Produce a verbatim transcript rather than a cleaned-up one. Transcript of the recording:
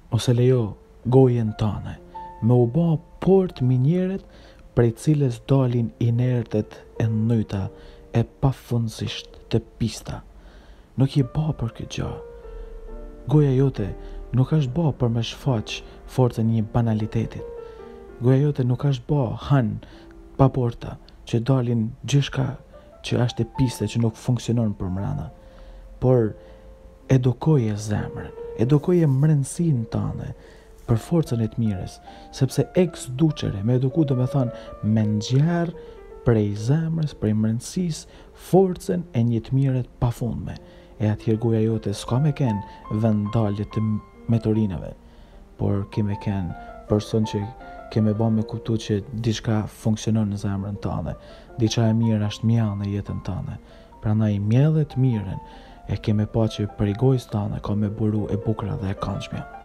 ose lejo gojen tane me u ba port minjeret prej cilës dalin inertet e nëjta e pafundësisht të pista. Nuk je ba për këtë gjë. Goja jote nuk është ba për me shfaq forcën një banalitetit. Goja jote nuk është ba han pa porta që dalin gjithçka që është e piste që nuk funksionon për mrena. Por edukoje zemrën, edukoje mrendësinë tane për forcën e të mirës, sepse ex ducere, me eduku do me thonë me nxjerr prej zemrës, prej mrendësisë, forcën e një të mirët pafundme. E atëherë goja jote s'ka me ken vendalje të metorinave, por ke me ken person që ke me ba me kuptu që diçka funksionon në zemrën tane, diçka e mirë është mjallë në jetën tane. Prandaj mjellë të mirën e ke me pa që për i gojës tane ka me buru e bukra dhe e këndshmja.